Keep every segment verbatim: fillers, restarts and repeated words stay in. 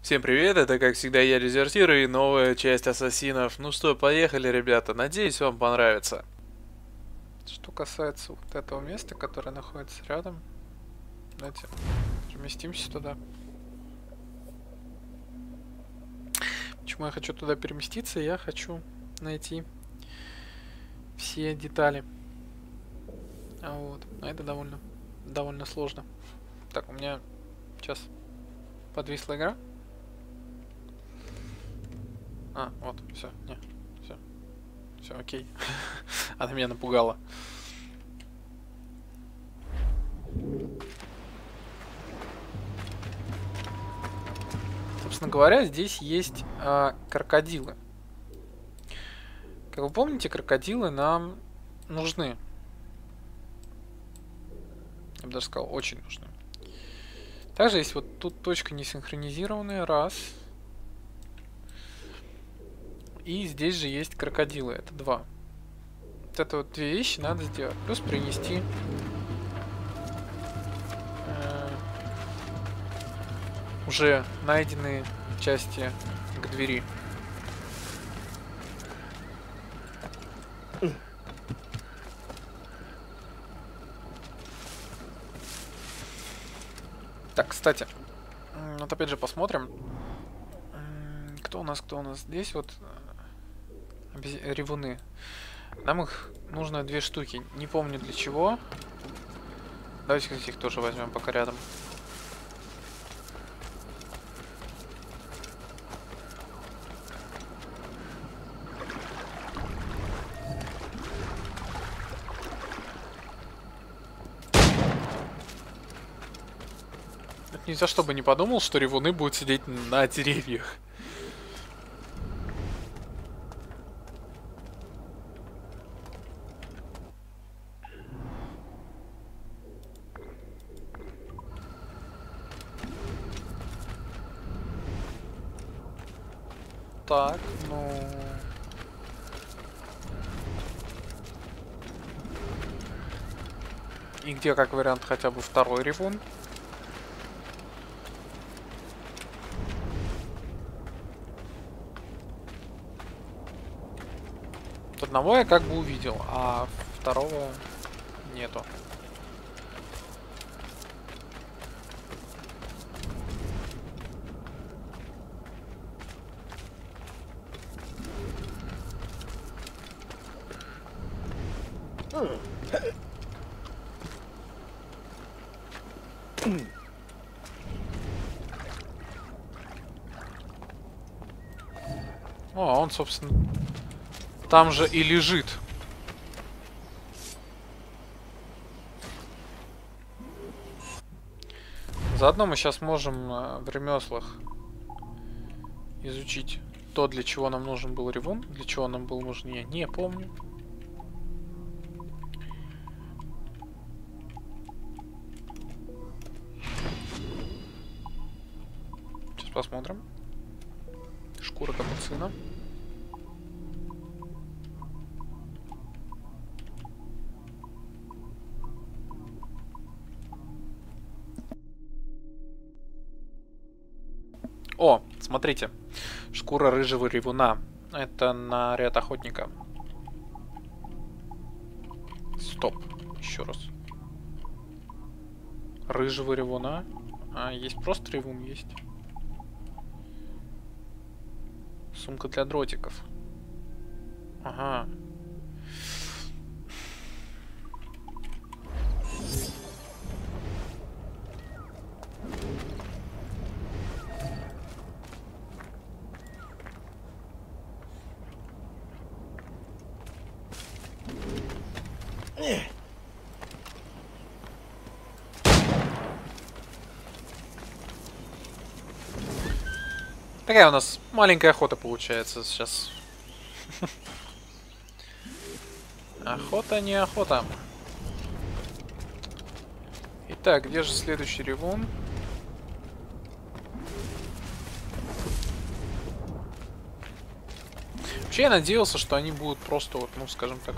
Всем привет, это как всегда я Дезертир и новая часть Ассасинов. Ну что, поехали, ребята, надеюсь вам понравится. Что касается вот этого места, которое находится рядом, давайте переместимся туда. Почему я хочу туда переместиться? Я хочу найти все детали. А вот, а это довольно, довольно сложно. Так, у меня сейчас подвисла игра. А, вот, все, не, все, все, окей. Она меня напугала. Собственно говоря, здесь есть а, крокодилы. Как вы помните, крокодилы нам нужны. Я бы даже сказал, очень нужны. Также есть вот тут точка не синхронизированная, раз. И здесь же есть крокодилы, это два. Вот это вот две вещи надо сделать. Плюс принести э, уже найденные части к двери. Так, кстати, вот опять же посмотрим, кто у нас, кто у нас здесь вот ревуны. Нам их нужно две штуки. Не помню для чего. Давайте их тоже возьмем пока рядом. Ни за что бы не подумал, что ревуны будут сидеть на деревьях. Так, ну... И где, как вариант, хотя бы второй ревун? Одного я как бы увидел, а второго нету. О, он, собственно, там же и лежит. Заодно мы сейчас можем в ремеслах изучить то, для чего нам нужен был ревун, для чего нам был нужен, я не помню. Сейчас посмотрим. Шкура капуцина. О, смотрите. Шкура рыжего ревуна. Это наряд охотника. Стоп. Еще раз. Рыжего ревуна. А, есть просто ревун, есть. Сумка для дротиков. Ага. Такая у нас маленькая охота получается сейчас. Охота не охота. Итак, где же следующий ревун? Вообще я надеялся, что они будут просто вот, ну скажем так,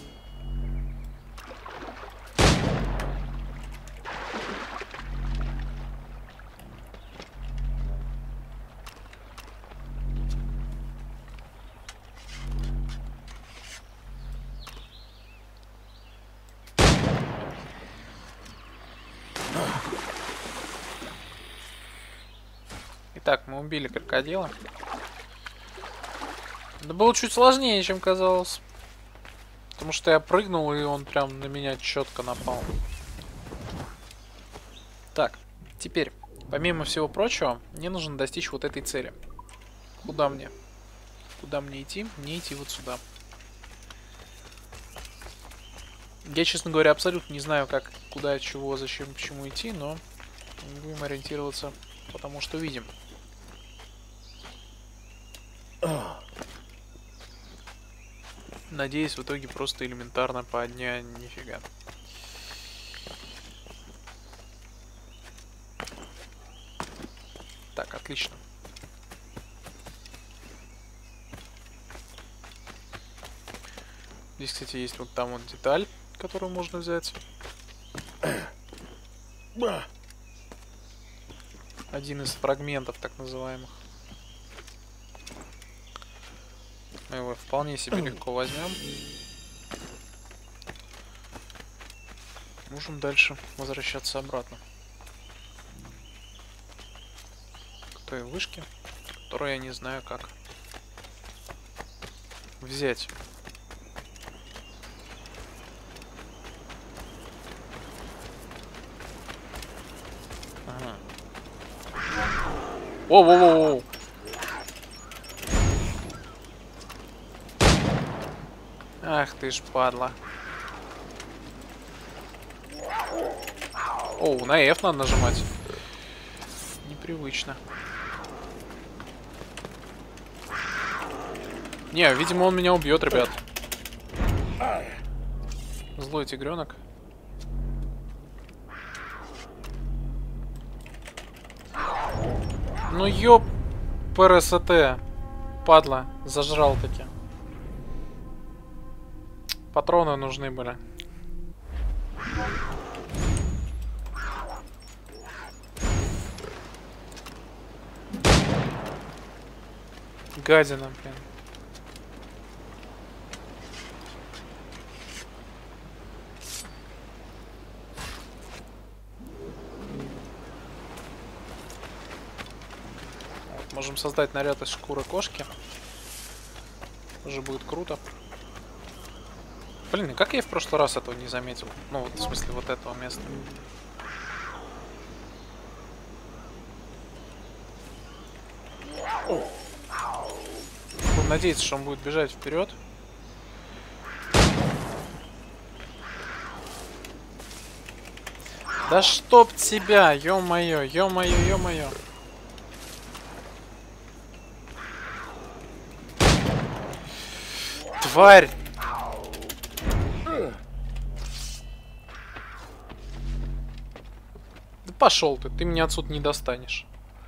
Итак, мы убили крокодила. Это было чуть сложнее, чем казалось. Потому что я прыгнул, и он прям на меня четко напал. Так, теперь, помимо всего прочего, мне нужно достичь вот этой цели. Куда мне? Куда мне идти? Мне идти вот сюда. Я, честно говоря, абсолютно не знаю, как, куда, чего, зачем, почему идти, но будем ориентироваться, потому что видим. Надеюсь, в итоге просто элементарно по дня нифига. Отлично. Здесь, кстати, есть вот там вот деталь, которую можно взять. Один из фрагментов, так называемых. Мы его вполне себе легко возьмем. Можем дальше возвращаться обратно к той вышке, которую я не знаю как взять. Ага. Воу-воу-воу! Ах ты ж падла. Оу, на F надо нажимать. Непривычно. Не, видимо, он меня убьет, ребят. Злой тигренок. Ну ёп, ПРСТ. Падла, зажрал таки. Патроны нужны были. Гадина, блин. Вот, можем создать наряд из шкуры кошки. Тоже будет круто. Блин, как я в прошлый раз этого не заметил? Ну, вот, в смысле, вот этого места. Будем надеяться, что он будет бежать вперед. Да чтоб тебя, ё-моё, ё-моё, ё-моё. Тварь! Да пошел ты, ты меня отсюда не достанешь.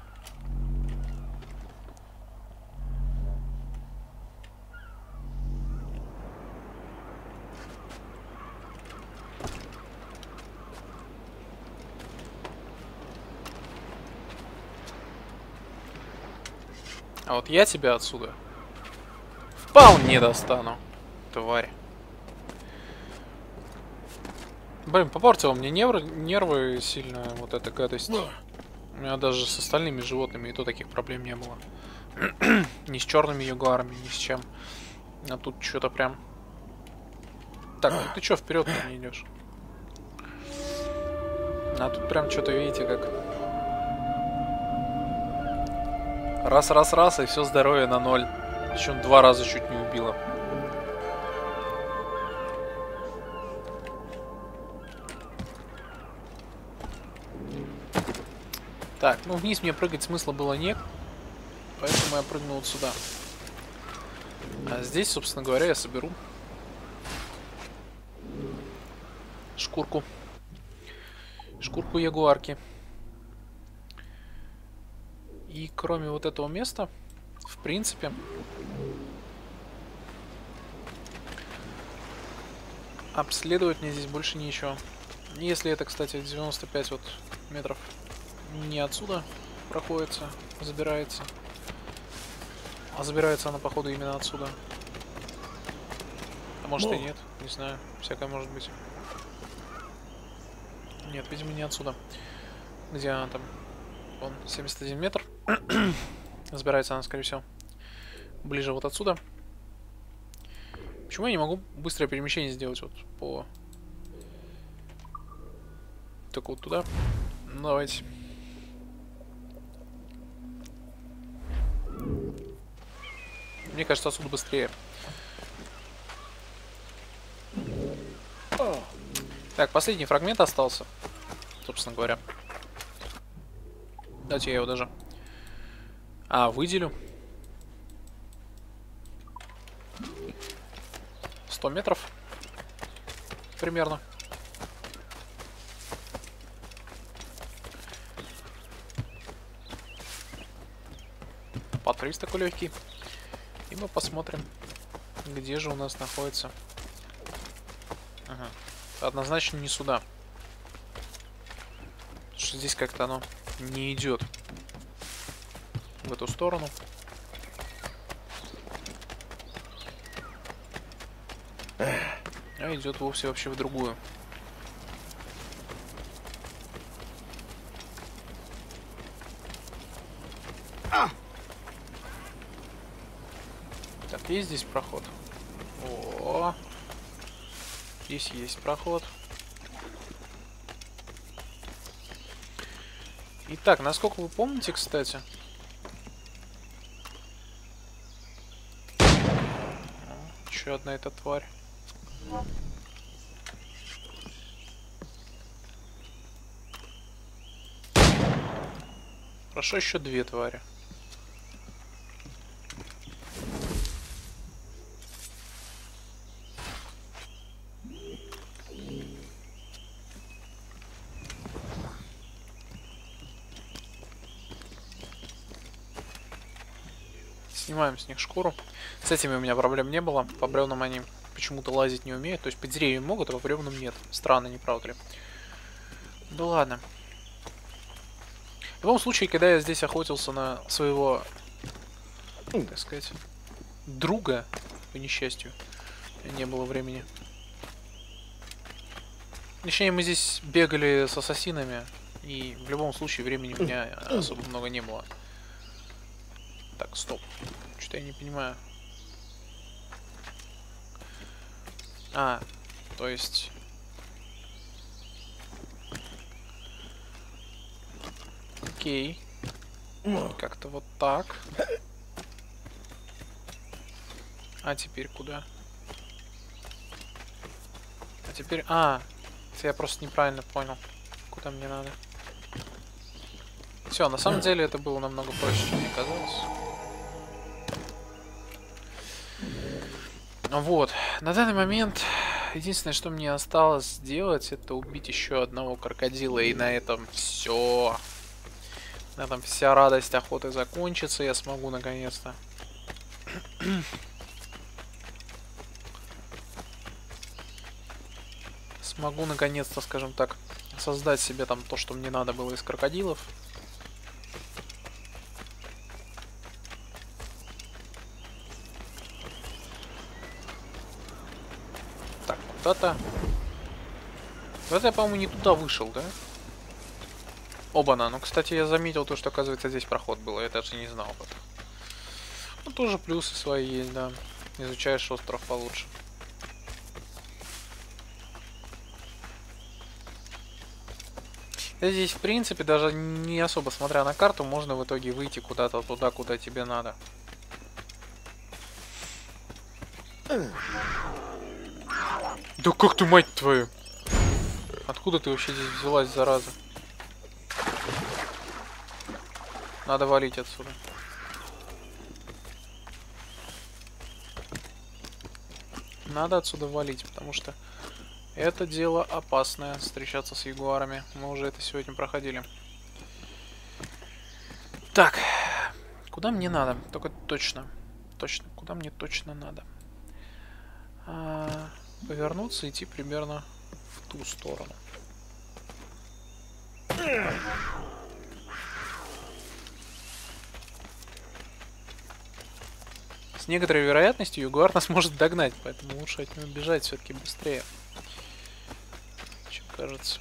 А вот я тебя отсюда вполне достану, тварь. Блин, попортила мне нервы, нервы сильно вот эта гадость. У меня даже с остальными животными и то таких проблем не было. Ни с черными ягуарами, ни с чем. А тут что-то прям... Так, ну ты что, вперед не идешь? А тут прям что-то, видите, как... Раз-раз-раз, и все здоровье на ноль. Причем два раза чуть не убило. Так, ну вниз мне прыгать смысла было нет. Поэтому я прыгнул вот сюда. А здесь, собственно говоря, я соберу шкурку. Шкурку ягуарки. И кроме вот этого места, в принципе, обследовать мне здесь больше нечего. Если это, кстати, девяносто пять вот метров не отсюда проходится, забирается. А забирается она, походу, именно отсюда. А может и нет, не знаю. Всякое может быть. Нет, видимо, не отсюда. Где она там? Вон, семьдесят один метр. Забирается она, скорее всего, ближе вот отсюда. Почему я не могу быстрое перемещение сделать вот по... Только вот туда. Ну, давайте. Мне кажется, отсюда быстрее. Так, последний фрагмент остался, собственно говоря. Давайте я его даже... А, выделю. сто метров. Примерно. Патруль такой легкий. И мы посмотрим, где же у нас находится. Ага. Однозначно не сюда. Потому что здесь как-то оно не идет в эту сторону. А идет вовсе вообще в другую. Так, есть здесь проход? О, здесь есть проход. Итак, насколько вы помните, кстати, еще одна эта тварь. Хорошо, еще две твари. Снимаем с них шкуру. С этими у меня проблем не было. По бревнам они почему-то лазить не умеют. То есть по деревьям могут, а по бревнам нет. Странно, не правда ли? Да ладно. В любом случае, когда я здесь охотился на своего, так сказать, друга, по несчастью, не было времени. Точнее, мы здесь бегали с ассасинами, и в любом случае времени у меня особо много не было. Так, стоп. Что-то я не понимаю. А, то есть... Окей. Как-то вот так. А теперь куда? А теперь... А, я просто неправильно понял, куда мне надо. Все, на самом деле это было намного проще, чем мне казалось. Вот, на данный момент единственное, что мне осталось сделать, это убить еще одного крокодила, и на этом все. На этом вся радость охоты закончится, я смогу наконец-то смогу наконец-то, скажем так, создать себе там то, что мне надо было из крокодилов. Так, куда-то... Куда-то я, по-моему, не туда вышел, да? Оба-на. Ну, кстати, я заметил то, что, оказывается, здесь проход был. Я даже не знал об этом. Ну, тоже плюсы свои есть, да. Изучаешь остров получше. Здесь, в принципе, даже не особо смотря на карту, можно в итоге выйти куда-то туда, куда тебе надо. Да как ты, мать твою? Откуда ты вообще здесь взялась, зараза? Надо валить отсюда. Надо отсюда валить, потому что это дело опасное, встречаться с ягуарами. Мы уже это сегодня проходили. Так, куда мне надо? Только точно, точно, куда мне точно надо? А, повернуться, идти примерно в ту сторону. С некоторой вероятностью ягуар нас может догнать, поэтому лучше от него бежать все-таки быстрее, чем кажется.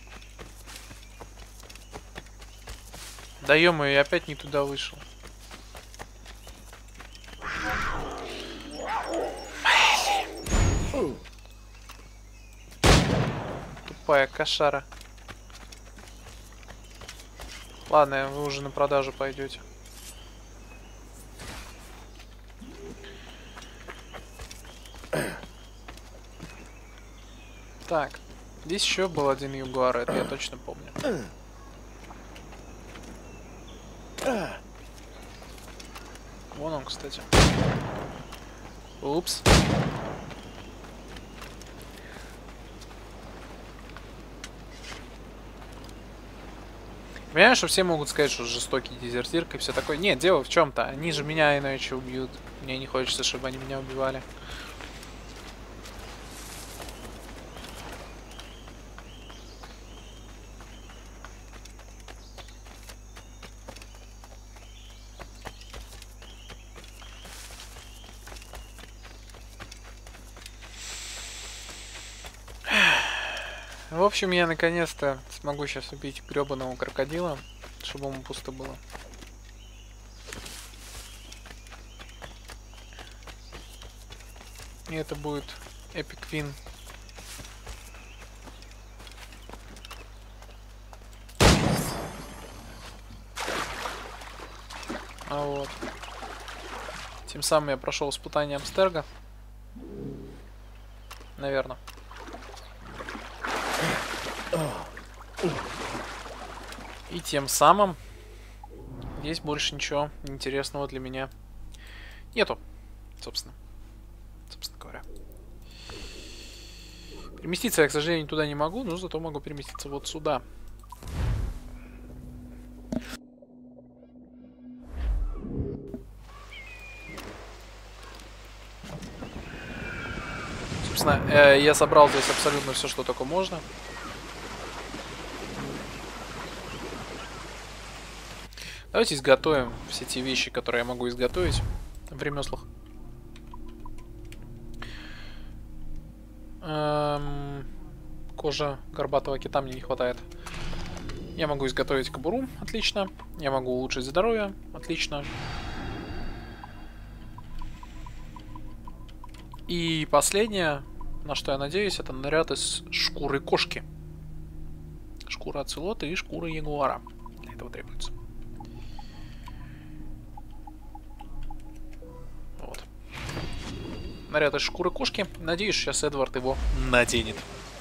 Да ё-моё, я опять не туда вышел. Тупая кошара. Ладно, вы уже на продажу пойдете. Так, здесь еще был один ягуар, это я точно помню. Вон он, кстати. Упс. Понимаешь, что все могут сказать, что жестокий дезертир и все такое. Нет, дело в чем-то. Они же меня иначе убьют. Мне не хочется, чтобы они меня убивали. В общем, я наконец-то смогу сейчас убить гребаного крокодила, чтобы ему пусто было. И это будет эпик вин. А вот. Тем самым я прошел испытание Абстерга. Наверное. И тем самым здесь больше ничего интересного для меня нету, собственно. Собственно говоря. Переместиться я, к сожалению, туда не могу, но зато могу переместиться вот сюда. Собственно, э, я собрал здесь абсолютно все, что только можно. Давайте изготовим все те вещи, которые я могу изготовить в ремеслах. Эм, кожа горбатого кита мне не хватает. Я могу изготовить кобуру, отлично. Я могу улучшить здоровье, отлично. И последнее, на что я надеюсь, это наряд из шкуры кошки. Шкура оцелота и шкура ягуара. Для этого требуется. Вот. Наряд из шкуры кошки. Надеюсь, сейчас Эдвард его наденет.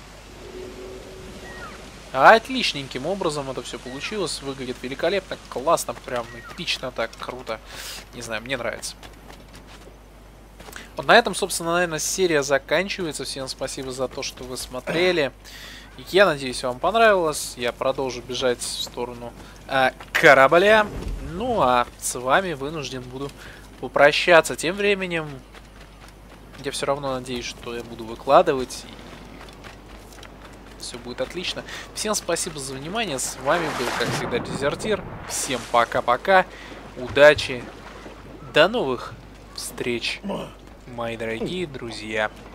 Отличненьким образом это все получилось. Выглядит великолепно, классно, прям эпично, так круто. Не знаю, мне нравится. Вот на этом, собственно, наверное, серия заканчивается. Всем спасибо за то, что вы смотрели. Я надеюсь, вам понравилось. Я продолжу бежать в сторону э, корабля. Ну, а с вами вынужден буду попрощаться. Тем временем, я все равно надеюсь, что я буду выкладывать. И все будет отлично. Всем спасибо за внимание. С вами был, как всегда, Дезертир. Всем пока-пока. Удачи. До новых встреч, мои дорогие друзья.